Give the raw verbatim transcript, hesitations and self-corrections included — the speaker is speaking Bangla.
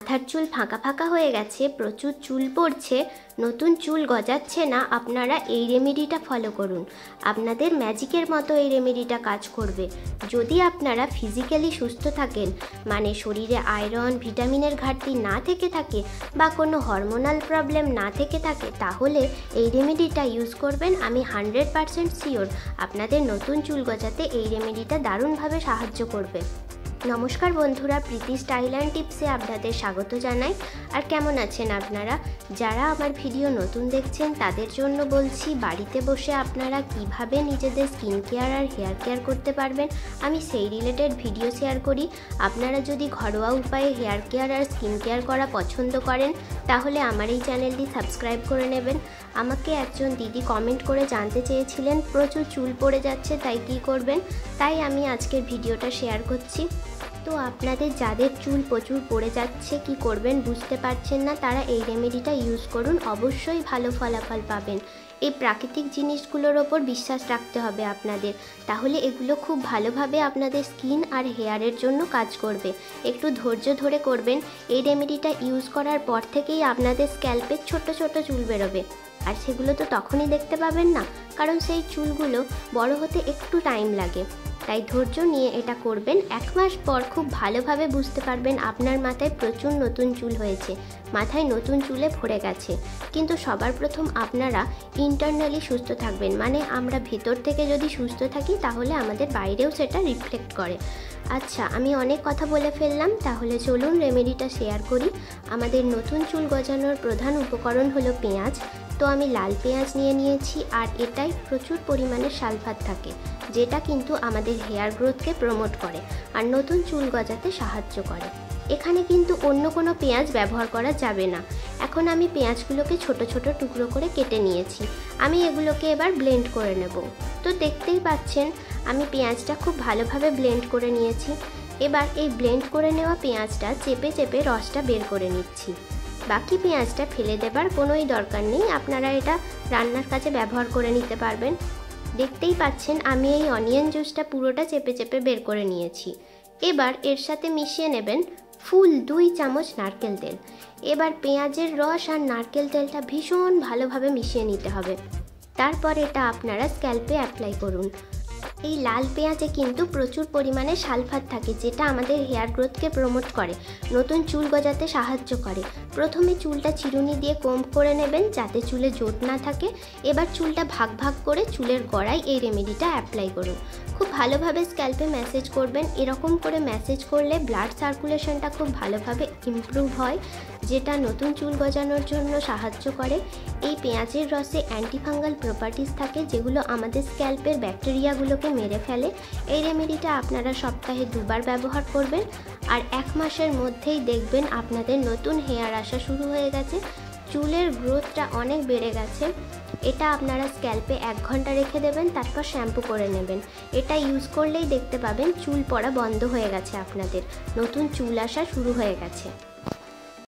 মাথার চুল ফাঁকা ফাঁকা হয়ে গেছে, প্রচুর চুল পড়ছে, নতুন চুল গজাচ্ছে না, আপনারা এই রেমেডিটা ফলো করুন। আপনাদের ম্যাজিকের মতো এই রেমেডিটা কাজ করবে। যদি আপনারা ফিজিক্যালি সুস্থ থাকেন, মানে শরীরে আয়রন ভিটামিনের ঘাটতি না থেকে থাকে বা কোনো হরমোনাল প্রবলেম না থেকে থাকে, তাহলে এই রেমেডিটা ইউজ করবেন। আমি হান্ড্রেড পারসেন্ট শিওর আপনাদের নতুন চুল গজাতে এই রেমেডিটা দারুণভাবে সাহায্য করবে। নমস্কার বন্ধুরা, প্রীতি স্টাইল অ্যান্ড টিপসে আপনাদের স্বাগত জানাই। আর কেমন আছেন আপনারা? যারা আমার ভিডিও নতুন দেখছেন তাদের জন্য বলছি, বাড়িতে বসে আপনারা কিভাবে নিজেদের স্কিন কেয়ার আর হেয়ার কেয়ার করতে পারবেন আমি সেই রিলেটেড ভিডিও শেয়ার করি। আপনারা যদি ঘরোয়া উপায়ে হেয়ার কেয়ার আর স্কিন কেয়ার করা পছন্দ করেন তাহলে আমার এই চ্যানেলটি সাবস্ক্রাইব করে নেবেন। আমাকে একজন দিদি কমেন্ট করে জানতে চেয়েছিলেন প্রচুর চুল পড়ে যাচ্ছে, তাই কি করবেন, তাই আমি আজকের ভিডিওটা শেয়ার করছি। তো আপনাদের যাদের চুল প্রচুর পড়ে যাচ্ছে, কি করবেন বুঝতে পারছেন না, তারা এই রেমেডিটা ইউজ করুন, অবশ্যই ভালো ফলাফল পাবেন। এই প্রাকৃতিক জিনিসগুলোর ওপর বিশ্বাস রাখতে হবে আপনাদের, তাহলে এগুলো খুব ভালোভাবে আপনাদের স্কিন আর হেয়ারের জন্য কাজ করবে। একটু ধৈর্য ধরে করবেন। এই রেমেডিটা ইউজ করার পর থেকেই আপনাদের স্ক্যাল্পে ছোট ছোট চুল বেরোবে, আর সেগুলো তো তখনই দেখতে পাবেন না, কারণ সেই চুলগুলো বড় হতে একটু টাইম লাগে। তাই ধৈর্য নিয়ে এটা করবেন। এক মাস পর খুব ভালোভাবে বুঝতে পারবেন আপনার মাথায় প্রচুর নতুন চুল হয়েছে, মাথায় নতুন চুলে ভরে গেছে। কিন্তু সবার প্রথম আপনারা ইন্টারনালি সুস্থ থাকবেন, মানে আমরা ভেতর থেকে যদি সুস্থ থাকি তাহলে আমাদের বাইরেও সেটা রিফ্লেক্ট করে। আচ্ছা, আমি অনেক কথা বলে ফেললাম, তাহলে চলুন রেমেডিটা শেয়ার করি। আমাদের নতুন চুল গজানোর প্রধান উপকরণ হলো পেঁয়াজ। তো আমি লাল পেঁয়াজ নিয়ে নিয়েছি, আর এটাই প্রচুর পরিমাণে সালফার থাকে, যেটা কিন্তু আমাদের হেয়ার গ্রোথকে প্রমোট করে আর নতুন চুল গজাতে সাহায্য করে। এখানে কিন্তু অন্য কোনো পেঁয়াজ ব্যবহার করা যাবে না। এখন আমি পেঁয়াজগুলোকে ছোট ছোট টুকরো করে কেটে নিয়েছি। আমি এগুলোকে এবার ব্লেন্ড করে নেব। তো দেখতেই পাচ্ছেন আমি পেঁয়াজটা খুব ভালোভাবে ব্লেন্ড করে নিয়েছি। এবার এই ব্লেন্ড করে নেওয়া পেঁয়াজটা চেপে চেপে রসটা বের করে নিচ্ছি। বাকি পেঁয়াজটা ফেলে দেবার কোনোই দরকার নেই, আপনারা এটা রান্নার কাজে ব্যবহার করে নিতে পারবেন। দেখতেই পাচ্ছেন আমি এই অনিয়ন জুসটা পুরোটা চেপে চেপে বের করে নিয়েছি। এবার এর সাথে মিশিয়ে নেবেন ফুল দুই চামচ নারকেল তেল। এবার পেঁয়াজের রস আর নারকেল তেলটা ভীষণ ভালোভাবে মিশিয়ে নিতে হবে। তারপর এটা আপনারা স্ক্যাল্পে অ্যাপ্লাই করুন। এই লাল পেঁয়াজে কিন্তু প্রচুর পরিমাণে সালফার থাকে, যেটা আমাদের হেয়ার গ্রোথকে প্রমোট করে, নতুন চুল গজাতে সাহায্য করে। প্রথমে চুলটা চিরুনি দিয়ে কোম্ব করে নেবেন যাতে চুলে জোট না থাকে। এবার চুলটা ভাগ ভাগ করে চুলের গোড়ায় এই রেমেডিটা অ্যাপ্লাই করুন। খুব ভালোভাবে স্ক্যাল্পে ম্যাসেজ করবেন। এরকম করে ম্যাসেজ করলে ব্লাড সার্কুলেশনটা খুব ভালোভাবে ইমপ্রুভ হয়, যেটা নতুন চুল গজানোর জন্য সাহায্য করে। এই পেঁয়াজের রসে অ্যান্টিফাঙ্গাল প্রপার্টিস থাকে, যেগুলো আমাদের স্ক্যাল্পের ব্যাকটেরিয়াগুলোকে মেরে ফেলে। এই রেমেডিটা আপনারা সপ্তাহে দুবার ব্যবহার করবেন, আর এক মাসের মধ্যেই দেখবেন আপনাদের নতুন হেয়ার আসা শুরু হয়ে গেছে, চুলের গ্রোথটা অনেক বেড়ে গেছে। এটা আপনারা স্ক্যাল্পে এক ঘন্টা রেখে দেবেন, তারপর শ্যাম্পু করে নেবেন। এটা ইউজ করলেই দেখতে পাবেন চুল পড়া বন্ধ হয়ে গেছে, আপনাদের নতুন চুল আসা শুরু হয়ে গেছে।